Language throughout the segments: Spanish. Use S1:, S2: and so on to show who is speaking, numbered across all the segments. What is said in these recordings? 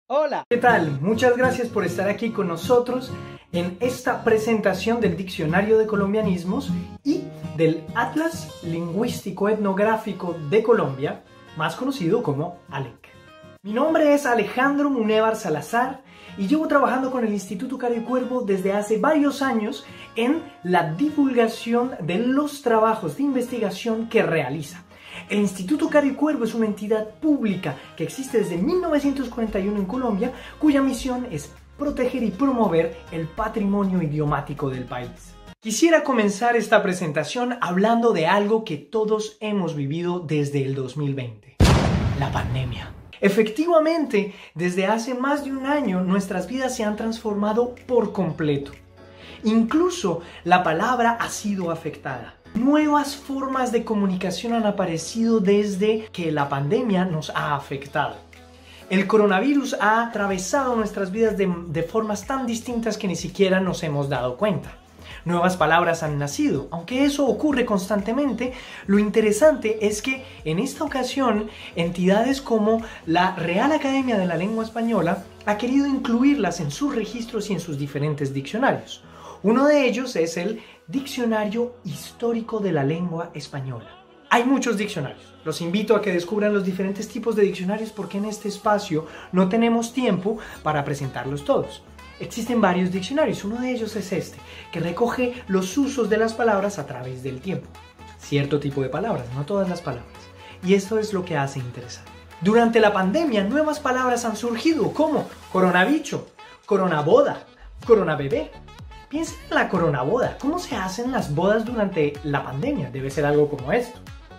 S1: Hola, ¿qué tal? Muchas gracias por estar aquí con nosotros en esta presentación del Diccionario de Colombianismos y del Atlas Lingüístico Etnográfico de Colombia, más conocido como ALEC. Mi nombre es Alejandro Munévar Salazar y llevo trabajando con el Instituto Caricuervo desde hace varios años en la divulgación de los trabajos de investigación que realiza. El Instituto Caricuervo es una entidad pública que existe desde 1941 en Colombia, cuya misión es proteger y promover el patrimonio idiomático del país. Quisiera comenzar esta presentación hablando de algo que todos hemos vivido desde el 2020, la pandemia. Efectivamente, desde hace más de un año nuestras vidas se han transformado por completo. Incluso la palabra ha sido afectada. Nuevas formas de comunicación han aparecido desde que la pandemia nos ha afectado. El coronavirus ha atravesado nuestras vidas de formas tan distintas que ni siquiera nos hemos dado cuenta. Nuevas palabras han nacido. Aunque eso ocurre constantemente, lo interesante es que en esta ocasión entidades como la Real Academia de la Lengua Española ha querido incluirlas en sus registros y en sus diferentes diccionarios. Uno de ellos es el Diccionario Histórico de la Lengua Española. Hay muchos diccionarios. Los invito a que descubran los diferentes tipos de diccionarios porque en este espacio no tenemos tiempo para presentarlos todos. Existen varios diccionarios. Uno de ellos es este, que recoge los usos de las palabras a través del tiempo. Cierto tipo de palabras, no todas las palabras. Y esto es lo que hace interesante. Durante la pandemia, nuevas palabras han surgido como coronabicho, coronaboda, coronabebé. Piensen en la coronaboda. ¿Cómo se hacen las bodas durante la pandemia? Debe ser algo como esto.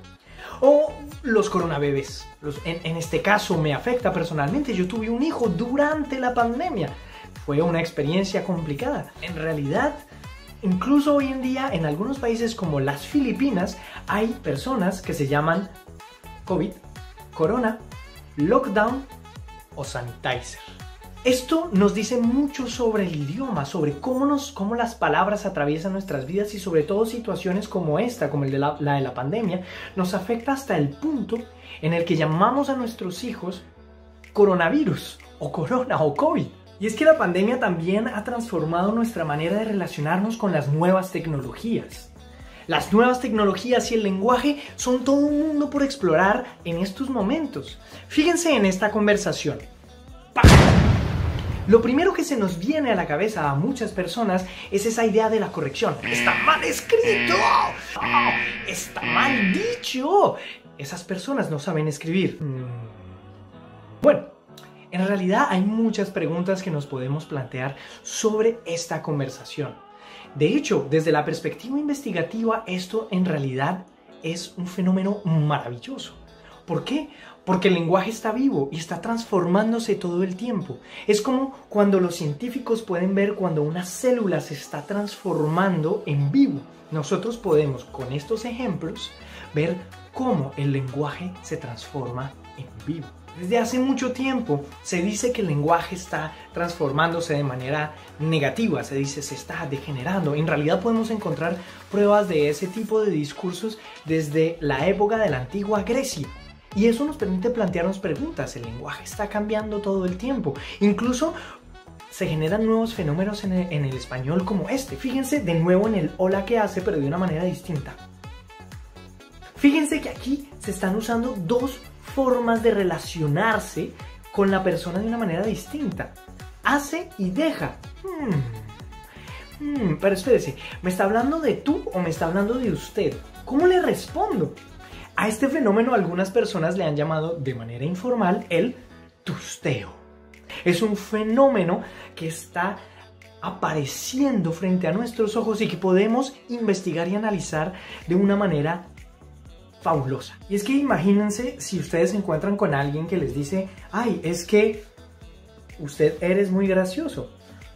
S1: O los coronabebés. En este caso me afecta personalmente. Yo tuve un hijo durante la pandemia. Fue una experiencia complicada. En realidad, incluso hoy en día, en algunos países como las Filipinas, hay personas que se llaman COVID, corona, lockdown o sanitizer. Esto nos dice mucho sobre el idioma, sobre cómo las palabras atraviesan nuestras vidas y sobre todo situaciones como esta, como la de la pandemia, nos afecta hasta el punto en el que llamamos a nuestros hijos coronavirus o corona o COVID. Y es que la pandemia también ha transformado nuestra manera de relacionarnos con las nuevas tecnologías. Las nuevas tecnologías y el lenguaje son todo un mundo por explorar en estos momentos. Fíjense en esta conversación. ¡Pah! Lo primero que se nos viene a la cabeza a muchas personas es esa idea de la corrección. ¡Está mal escrito! ¡Oh, está mal dicho! Esas personas no saben escribir. Bueno, en realidad hay muchas preguntas que nos podemos plantear sobre esta conversación. De hecho, desde la perspectiva investigativa, esto en realidad es un fenómeno maravilloso. ¿Por qué? Porque el lenguaje está vivo y está transformándose todo el tiempo. Es como cuando los científicos pueden ver cuando una célula se está transformando en vivo. Nosotros podemos, con estos ejemplos, ver cómo el lenguaje se transforma en vivo. Desde hace mucho tiempo se dice que el lenguaje está transformándose de manera negativa, se dice se está degenerando. En realidad podemos encontrar pruebas de ese tipo de discursos desde la época de la antigua Grecia. Y eso nos permite plantearnos preguntas. El lenguaje está cambiando todo el tiempo. Incluso se generan nuevos fenómenos en el español como este. Fíjense de nuevo en el hola que hace, pero de una manera distinta. Fíjense que aquí se están usando dos formas de relacionarse con la persona de una manera distinta. Hace y deja. Pero espérese, ¿me está hablando de tú o me está hablando de usted? ¿Cómo le respondo? A este fenómeno algunas personas le han llamado de manera informal el tusteo. Es un fenómeno que está apareciendo frente a nuestros ojos y que podemos investigar y analizar de una manera fabulosa. Y es que imagínense si ustedes se encuentran con alguien que les dice: ay, es que usted eres muy gracioso.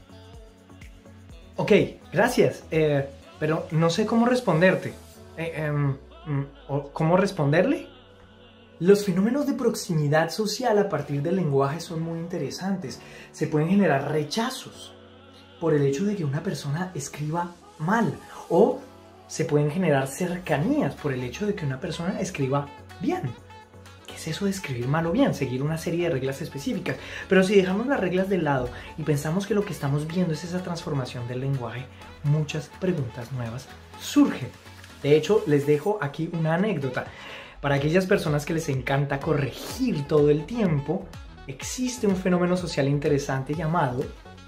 S1: Ok, gracias, pero no sé cómo responderte. ¿Cómo responderle? Los fenómenos de proximidad social a partir del lenguaje son muy interesantes. Se pueden generar rechazos por el hecho de que una persona escriba mal, o se pueden generar cercanías por el hecho de que una persona escriba bien. ¿Qué es eso de escribir mal o bien, seguir una serie de reglas específicas. Pero si dejamos las reglas de lado y pensamos que lo que estamos viendo es esa transformación del lenguaje, muchas preguntas nuevas surgen. De hecho, les dejo aquí una anécdota. Para aquellas personas que les encanta corregir todo el tiempo, existe un fenómeno social interesante llamado...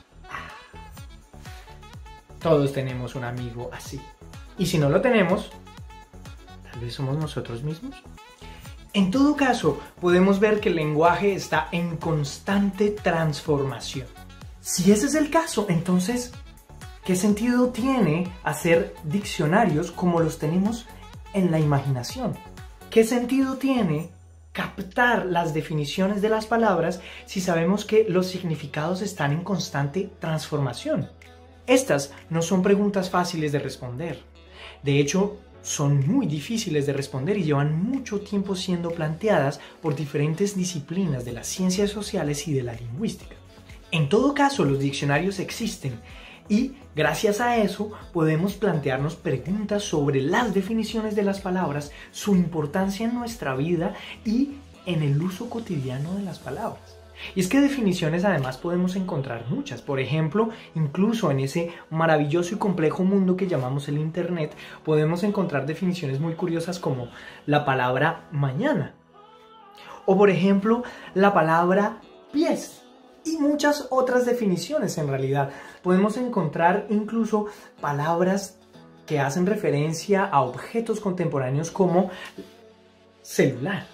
S1: Todos tenemos un amigo así. Y si no lo tenemos, tal vez somos nosotros mismos. En todo caso, podemos ver que el lenguaje está en constante transformación. Si ese es el caso, entonces, ¿qué sentido tiene hacer diccionarios como los tenemos en la imaginación? ¿Qué sentido tiene captar las definiciones de las palabras si sabemos que los significados están en constante transformación? Estas no son preguntas fáciles de responder. De hecho, son muy difíciles de responder y llevan mucho tiempo siendo planteadas por diferentes disciplinas de las ciencias sociales y de la lingüística. En todo caso, los diccionarios existen y gracias a eso podemos plantearnos preguntas sobre las definiciones de las palabras, su importancia en nuestra vida y en el uso cotidiano de las palabras. Y es que definiciones además podemos encontrar muchas. Por ejemplo, incluso en ese maravilloso y complejo mundo que llamamos el Internet, podemos encontrar definiciones muy curiosas como la palabra mañana. O por ejemplo, la palabra pies. Y muchas otras definiciones en realidad. Podemos encontrar incluso palabras que hacen referencia a objetos contemporáneos como celular.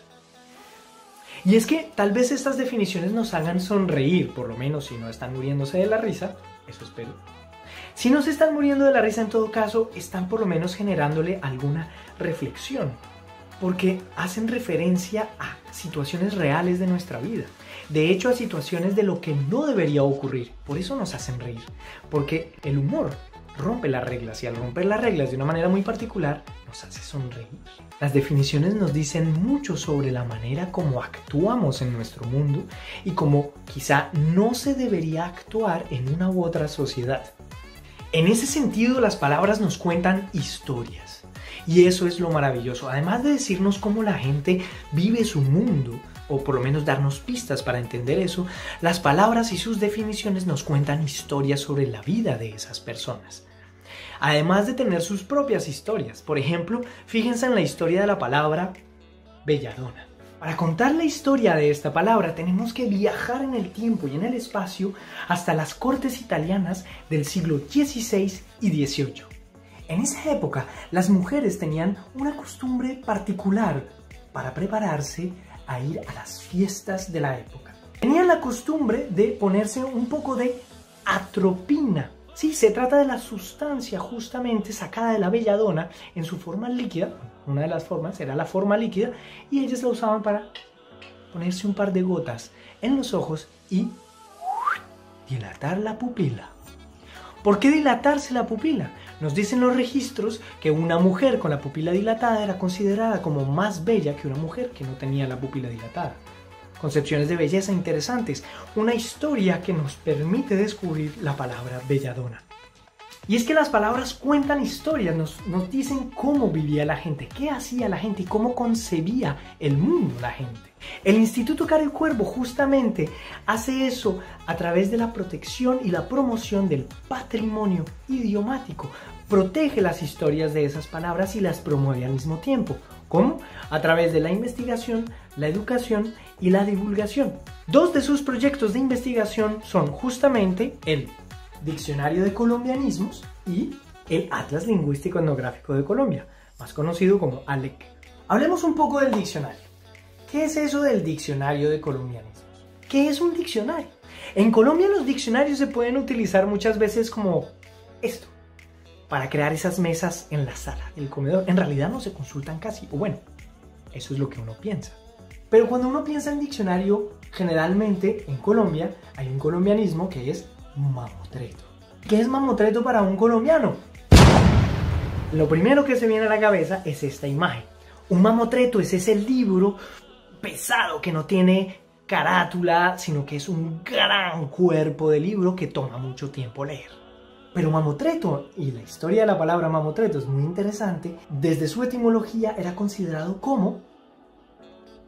S1: Y es que tal vez estas definiciones nos hagan sonreír, por lo menos si no están muriéndose de la risa, eso espero. Si no se están muriendo de la risa, en todo caso, están por lo menos generándole alguna reflexión, porque hacen referencia a situaciones reales de nuestra vida. De hecho, a situaciones de lo que no debería ocurrir. Por eso nos hacen reír, porque el humor rompe las reglas y al romper las reglas de una manera muy particular nos hace sonreír. Las definiciones nos dicen mucho sobre la manera como actuamos en nuestro mundo y cómo quizá no se debería actuar en una u otra sociedad. En ese sentido, las palabras nos cuentan historias y eso es lo maravilloso. Además de decirnos cómo la gente vive su mundo, o por lo menos darnos pistas para entender eso, las palabras y sus definiciones nos cuentan historias sobre la vida de esas personas. Además de tener sus propias historias. Por ejemplo, fíjense en la historia de la palabra belladona. Para contar la historia de esta palabra tenemos que viajar en el tiempo y en el espacio hasta las cortes italianas del siglo XVI y XVIII. En esa época, las mujeres tenían una costumbre particular para prepararse a ir a las fiestas de la época. Tenían la costumbre de ponerse un poco de atropina. Sí, se trata de la sustancia justamente sacada de la belladona en su forma líquida. Una de las formas era la forma líquida y ellas la usaban para ponerse un par de gotas en los ojos y dilatar la pupila. ¿Por qué dilatarse la pupila? Nos dicen los registros que una mujer con la pupila dilatada era considerada como más bella que una mujer que no tenía la pupila dilatada. Concepciones de belleza interesantes, una historia que nos permite descubrir la palabra belladona. Y es que las palabras cuentan historias, nos dicen cómo vivía la gente, qué hacía la gente y cómo concebía el mundo la gente. El Instituto Caro y Cuervo justamente hace eso a través de la protección y la promoción del patrimonio idiomático. Protege las historias de esas palabras y las promueve al mismo tiempo. ¿Cómo? A través de la investigación, la educación y la divulgación. Dos de sus proyectos de investigación son justamente el Diccionario de Colombianismos y el Atlas Lingüístico Etnográfico de Colombia, más conocido como ALEC. Hablemos un poco del diccionario. ¿Qué es eso del Diccionario de Colombianismos? ¿Qué es un diccionario? En Colombia los diccionarios se pueden utilizar muchas veces como esto, para crear esas mesas en la sala del comedor. En realidad no se consultan casi, o bueno, eso es lo que uno piensa. Pero cuando uno piensa en diccionario, generalmente en Colombia hay un colombianismo que es mamotreto. ¿Qué es mamotreto para un colombiano? Lo primero que se viene a la cabeza es esta imagen. Un mamotreto es ese libro pesado que no tiene carátula, sino que es un gran cuerpo de libro que toma mucho tiempo leer. Pero mamotreto, y la historia de la palabra mamotreto es muy interesante, desde su etimología era considerado como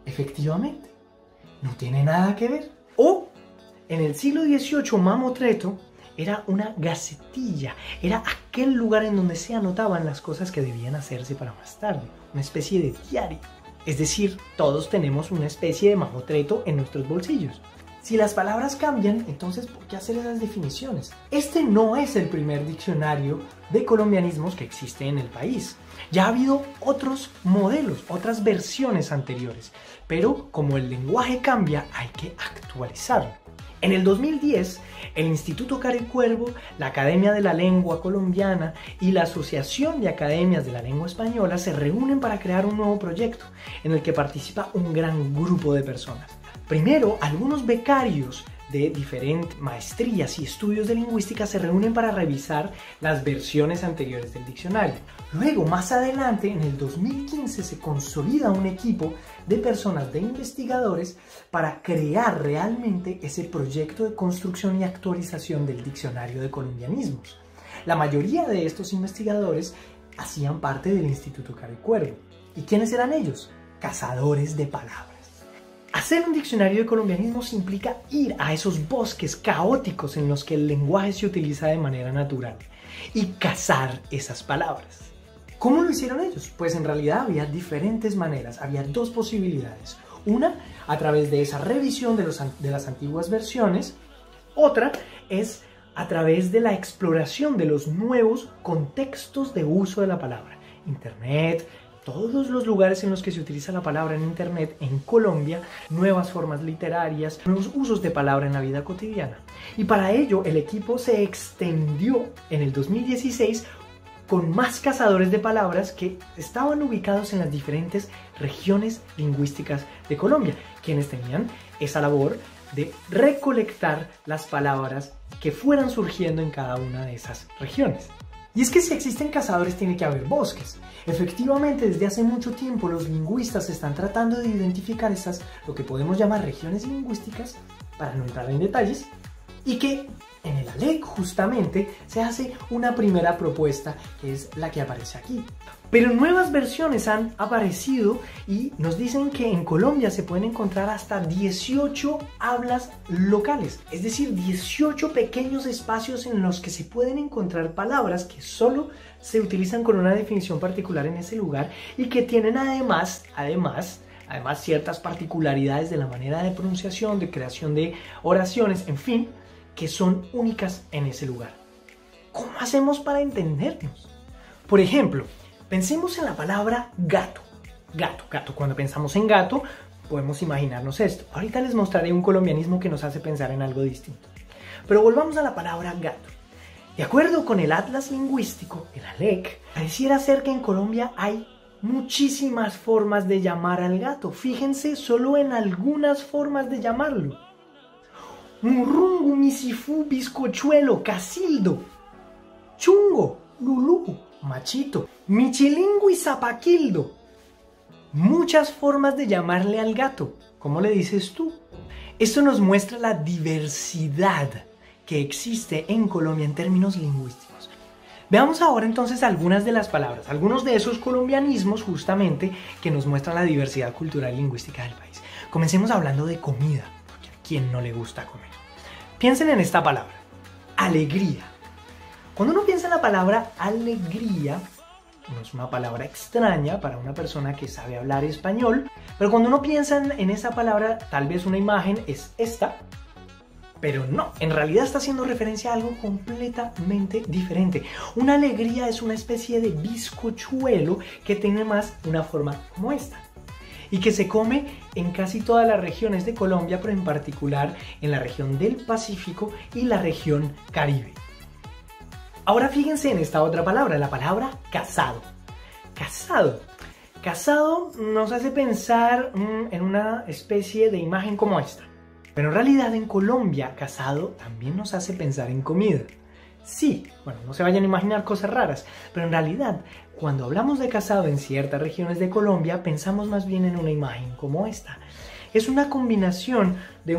S1: Efectivamente, no tiene nada que ver. O, en el siglo XVIII, mamotreto era una gacetilla, era aquel lugar en donde se anotaban las cosas que debían hacerse para más tarde, una especie de diario. Es decir, todos tenemos una especie de mamotreto en nuestros bolsillos. Si las palabras cambian, entonces ¿por qué hacer esas definiciones? Este no es el primer diccionario de colombianismos que existe en el país. Ya ha habido otros modelos, otras versiones anteriores, pero como el lenguaje cambia, hay que actualizarlo. En el 2010, el Instituto Caricuervo, la Academia de la Lengua Colombiana y la Asociación de Academias de la Lengua Española se reúnen para crear un nuevo proyecto en el que participa un gran grupo de personas. Primero, algunos becarios de diferentes maestrías y estudios de lingüística se reúnen para revisar las versiones anteriores del diccionario. Luego, más adelante, en el 2015, se consolida un equipo de personas, de investigadores, para crear realmente ese proyecto de construcción y actualización del diccionario de colombianismos. La mayoría de estos investigadores hacían parte del Instituto Caricuervo. ¿Y quiénes eran ellos? Cazadores de palabras. Hacer un diccionario de colombianismos implica ir a esos bosques caóticos en los que el lenguaje se utiliza de manera natural y cazar esas palabras. ¿Cómo lo hicieron ellos? Pues en realidad había diferentes maneras, había dos posibilidades. Una, a través de esa revisión de las antiguas versiones. Otra es a través de la exploración de los nuevos contextos de uso de la palabra. Internet, todos los lugares en los que se utiliza la palabra en Internet en Colombia, nuevas formas literarias, nuevos usos de palabra en la vida cotidiana. Y para ello el equipo se extendió en el 2016 con más cazadores de palabras que estaban ubicados en las diferentes regiones lingüísticas de Colombia, quienes tenían esa labor de recolectar las palabras que fueran surgiendo en cada una de esas regiones. Y es que si existen cazadores tiene que haber bosques. Efectivamente, desde hace mucho tiempo los lingüistas están tratando de identificar esas, lo que podemos llamar regiones lingüísticas, para no entrar en detalles, y que en el ALEC justamente se hace una primera propuesta que es la que aparece aquí. Pero nuevas versiones han aparecido y nos dicen que en Colombia se pueden encontrar hasta 18 hablas locales, es decir, 18 pequeños espacios en los que se pueden encontrar palabras que solo se utilizan con una definición particular en ese lugar y que tienen además ciertas particularidades de la manera de pronunciación, de creación de oraciones, en fin, que son únicas en ese lugar. ¿Cómo hacemos para entendernos? Por ejemplo, pensemos en la palabra gato. Gato. Cuando pensamos en gato, podemos imaginarnos esto. Ahorita les mostraré un colombianismo que nos hace pensar en algo distinto. Pero volvamos a la palabra gato. De acuerdo con el Atlas Lingüístico, el ALEC, pareciera ser que en Colombia hay muchísimas formas de llamar al gato. Fíjense solo en algunas formas de llamarlo. Murrungu, misifú, bizcochuelo, casildo, chungo, lulú, machito, michilingu y zapaquildo. Muchas formas de llamarle al gato. ¿Cómo le dices tú? Esto nos muestra la diversidad que existe en Colombia en términos lingüísticos. Veamos ahora entonces algunas de las palabras, algunos de esos colombianismos justamente que nos muestran la diversidad cultural y lingüística del país. Comencemos hablando de comida, porque a quién no le gusta comer. Piensen en esta palabra, alegría. Cuando uno piensa en la palabra alegría, no es una palabra extraña para una persona que sabe hablar español, pero cuando uno piensa en esa palabra, tal vez una imagen es esta, pero no, en realidad está haciendo referencia a algo completamente diferente. Una alegría es una especie de bizcochuelo que tiene más una forma como esta y que se come en casi todas las regiones de Colombia, pero en particular en la región del Pacífico y la región Caribe. Ahora fíjense en esta otra palabra, la palabra casado. Casado nos hace pensar en una especie de imagen como esta. Pero en realidad en Colombia, casado también nos hace pensar en comida. Sí, bueno, no se vayan a imaginar cosas raras, pero en realidad cuando hablamos de casado en ciertas regiones de Colombia pensamos más bien en una imagen como esta. Es una combinación de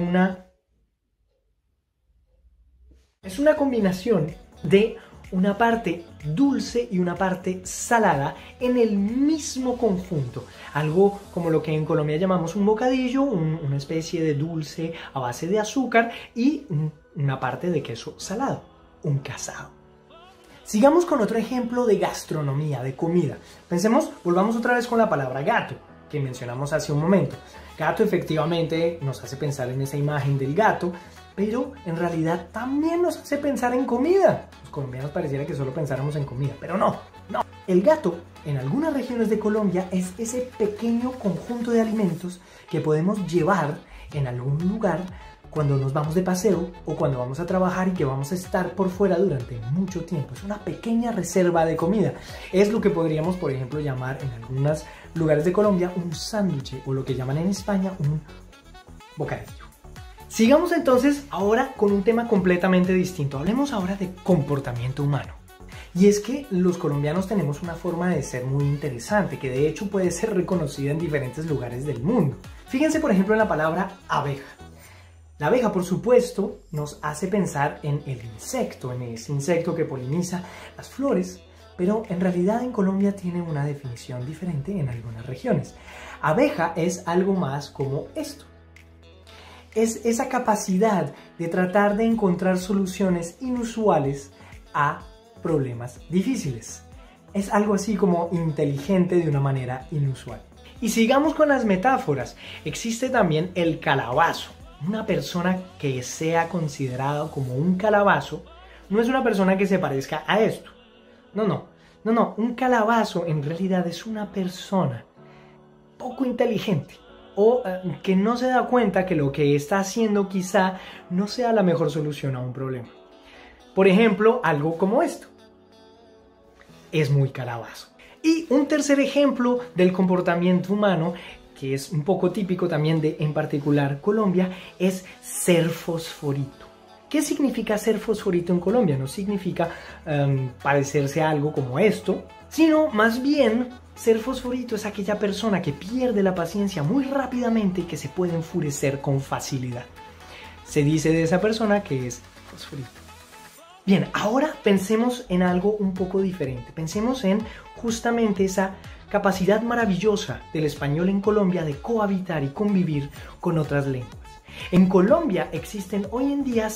S1: una parte dulce y una parte salada en el mismo conjunto. Algo como lo que en Colombia llamamos un bocadillo, una especie de dulce a base de azúcar y una parte de queso salado, un casado. Sigamos con otro ejemplo de gastronomía, de comida. Volvamos otra vez con la palabra gato, que mencionamos hace un momento. Gato efectivamente nos hace pensar en esa imagen del gato, pero en realidad también nos hace pensar en comida. Los colombianos pareciera que solo pensáramos en comida, pero no. El gato, en algunas regiones de Colombia, es ese pequeño conjunto de alimentos que podemos llevar en algún lugar cuando nos vamos de paseo o cuando vamos a trabajar y que vamos a estar por fuera durante mucho tiempo. Es una pequeña reserva de comida. Es lo que podríamos, por ejemplo, llamar en algunos lugares de Colombia un sándwich o lo que llaman en España un bocadillo. Sigamos entonces ahora con un tema completamente distinto. Hablemos ahora de comportamiento humano. Y es que los colombianos tenemos una forma de ser muy interesante, que de hecho puede ser reconocida en diferentes lugares del mundo. Fíjense por ejemplo en la palabra abeja. La abeja, por supuesto, nos hace pensar en el insecto, en ese insecto que poliniza las flores, pero en realidad en Colombia tiene una definición diferente en algunas regiones. Abeja es algo más como esto. Es esa capacidad de tratar de encontrar soluciones inusuales a problemas difíciles. Es algo así como inteligente de una manera inusual. Y sigamos con las metáforas. Existe también el calabazo. Una persona que sea considerada como un calabazo no es una persona que se parezca a esto. No. Un calabazo en realidad es una persona poco inteligente o que no se da cuenta que lo que está haciendo quizá no sea la mejor solución a un problema. Por ejemplo, algo como esto. Es muy calabazo. Y un tercer ejemplo del comportamiento humano, que es un poco típico también de, en particular, Colombia, es ser fosforito. ¿Qué significa ser fosforito en Colombia? No significa parecerse a algo como esto, sino más bien ser fosforito es aquella persona que pierde la paciencia muy rápidamente y que se puede enfurecer con facilidad. Se dice de esa persona que es fosforito. Bien, ahora pensemos en algo un poco diferente. Pensemos en justamente esa capacidad maravillosa del español en Colombia de cohabitar y convivir con otras lenguas. En Colombia existen hoy en día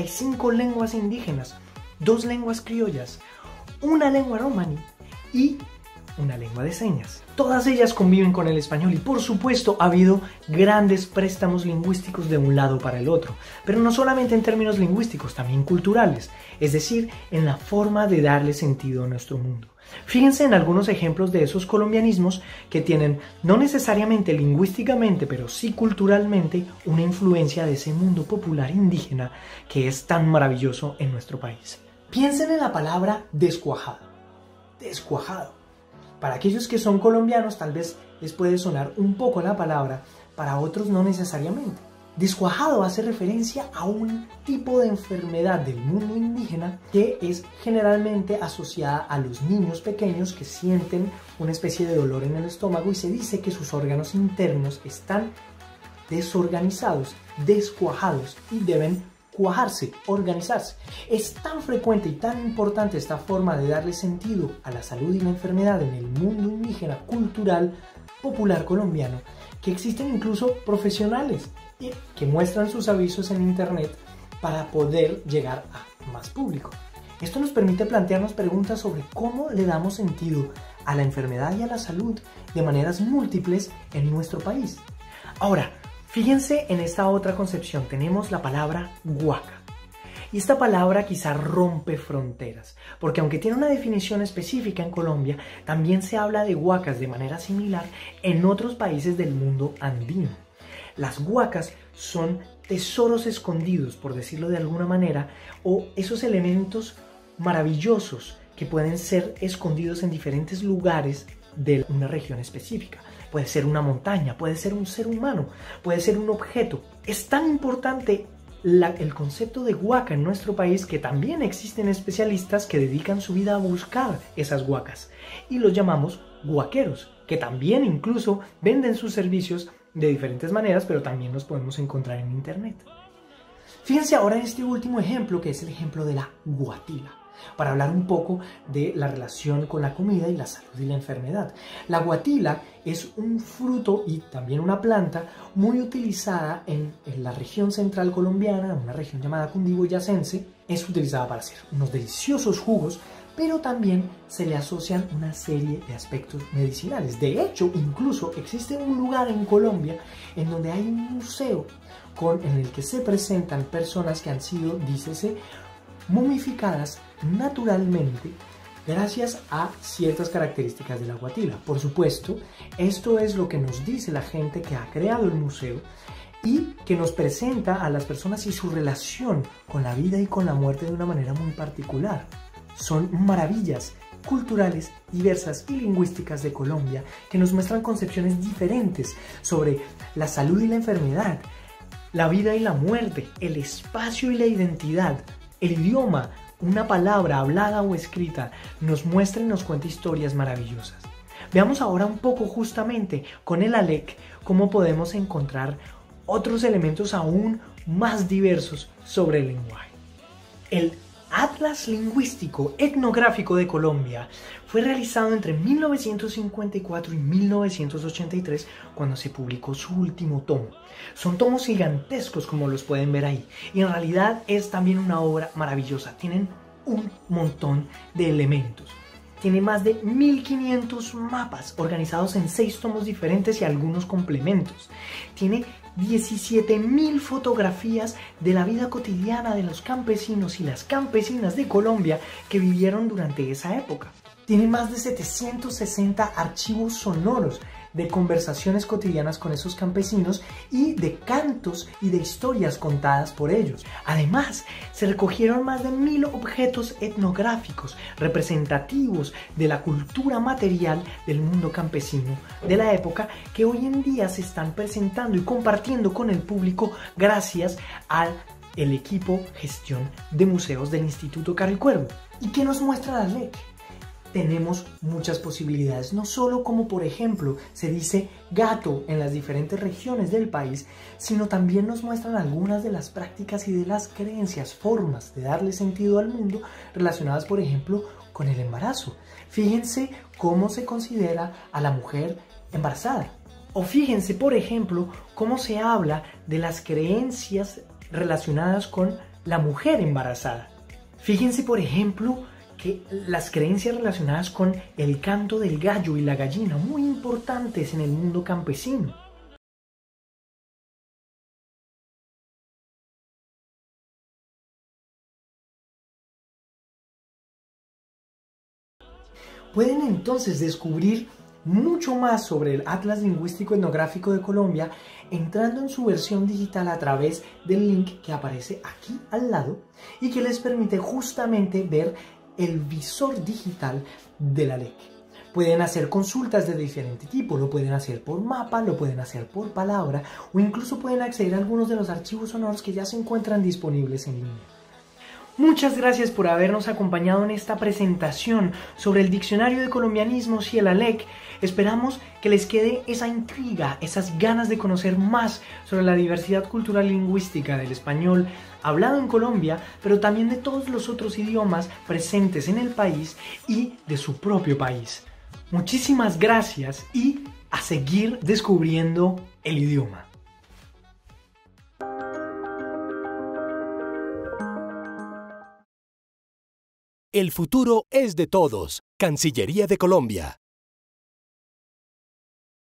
S1: 65 lenguas indígenas, 2 lenguas criollas, una lengua romaní y una lengua de señas. Todas ellas conviven con el español y por supuesto ha habido grandes préstamos lingüísticos de un lado para el otro, pero no solamente en términos lingüísticos, también culturales, es decir, en la forma de darle sentido a nuestro mundo. Fíjense en algunos ejemplos de esos colombianismos que tienen no necesariamente lingüísticamente, pero sí culturalmente una influencia de ese mundo popular indígena que es tan maravilloso en nuestro país. Piensen en la palabra descuajado. Descuajado. Para aquellos que son colombianos tal vez les puede sonar un poco la palabra, para otros no necesariamente. Descuajado hace referencia a un tipo de enfermedad del mundo indígena que es generalmente asociada a los niños pequeños que sienten una especie de dolor en el estómago y se dice que sus órganos internos están desorganizados, descuajados y deben cuajarse, organizarse. Es tan frecuente y tan importante esta forma de darle sentido a la salud y la enfermedad en el mundo indígena cultural popular colombiano que existen incluso profesionales que muestran sus avisos en internet para poder llegar a más público. Esto nos permite plantearnos preguntas sobre cómo le damos sentido a la enfermedad y a la salud de maneras múltiples en nuestro país. Ahora, fíjense en esta otra concepción, tenemos la palabra huaca. Y esta palabra quizá rompe fronteras, porque aunque tiene una definición específica en Colombia, también se habla de huacas de manera similar en otros países del mundo andino. Las huacas son tesoros escondidos, por decirlo de alguna manera, o esos elementos maravillosos que pueden ser escondidos en diferentes lugares de una región específica. Puede ser una montaña, puede ser un ser humano, puede ser un objeto. Es tan importante el concepto de huaca en nuestro país que también existen especialistas que dedican su vida a buscar esas huacas y los llamamos huaqueros, que también incluso venden sus servicios de diferentes maneras, pero también los podemos encontrar en internet. Fíjense ahora en este último ejemplo, que es el ejemplo de la guatila. para hablar un poco de la relación con la comida y la salud y la enfermedad. La guatila es un fruto y también una planta muy utilizada en la región central colombiana, una región llamada Cundiboyacense. Es utilizada para hacer unos deliciosos jugos, pero también se le asocian una serie de aspectos medicinales. De hecho, incluso existe un lugar en Colombia en donde hay un museo en el que se presentan personas que han sido, dícese, momificadas naturalmente gracias a ciertas características de la guatila. Por supuesto, esto es lo que nos dice la gente que ha creado el museo y que nos presenta a las personas y su relación con la vida y con la muerte de una manera muy particular. Son maravillas culturales, diversas y lingüísticas de Colombia que nos muestran concepciones diferentes sobre la salud y la enfermedad, la vida y la muerte, el espacio y la identidad, el idioma, una palabra hablada o escrita, nos muestra y nos cuenta historias maravillosas. Veamos ahora un poco justamente con el ALEC cómo podemos encontrar otros elementos aún más diversos sobre el lenguaje. El Atlas Lingüístico Etnográfico de Colombia fue realizado entre 1954 y 1983 cuando se publicó su último tomo. Son tomos gigantescos como los pueden ver ahí y en realidad es también una obra maravillosa. Tienen un montón de elementos. Tiene más de 1500 mapas organizados en 6 tomos diferentes y algunos complementos. Tiene 17.000 fotografías de la vida cotidiana de los campesinos y las campesinas de Colombia que vivieron durante esa época. Tiene más de 760 archivos sonoros de conversaciones cotidianas con esos campesinos y de cantos y de historias contadas por ellos. Además, se recogieron más de 1000 objetos etnográficos representativos de la cultura material del mundo campesino de la época que hoy en día se están presentando y compartiendo con el público gracias al equipo gestión de museos del Instituto Carl Cuervo. ¿Y qué nos muestra la LEC? Tenemos muchas posibilidades, no solo como por ejemplo se dice gato en las diferentes regiones del país, sino también nos muestran algunas de las prácticas y de las creencias, formas de darle sentido al mundo relacionadas por ejemplo con el embarazo. Fíjense cómo se considera a la mujer embarazada. O fíjense por ejemplo cómo se habla de las creencias relacionadas con la mujer embarazada. Fíjense por ejemplo que las creencias relacionadas con el canto del gallo y la gallina, muy importantes en el mundo campesino. Pueden entonces descubrir mucho más sobre el Atlas Lingüístico Etnográfico de Colombia entrando en su versión digital a través del link que aparece aquí al lado y que les permite justamente ver el visor digital de la LEC. Pueden hacer consultas de diferente tipo, lo pueden hacer por mapa, lo pueden hacer por palabra o incluso pueden acceder a algunos de los archivos sonoros que ya se encuentran disponibles en línea. Muchas gracias por habernos acompañado en esta presentación sobre el Diccionario de Colombianismos y el ALEC. Esperamos que les quede esa intriga, esas ganas de conocer más sobre la diversidad cultural y lingüística del español hablado en Colombia, pero también de todos los otros idiomas presentes en el país y de su propio país. Muchísimas gracias y a seguir descubriendo el idioma.
S2: El futuro es de todos. Cancillería de Colombia.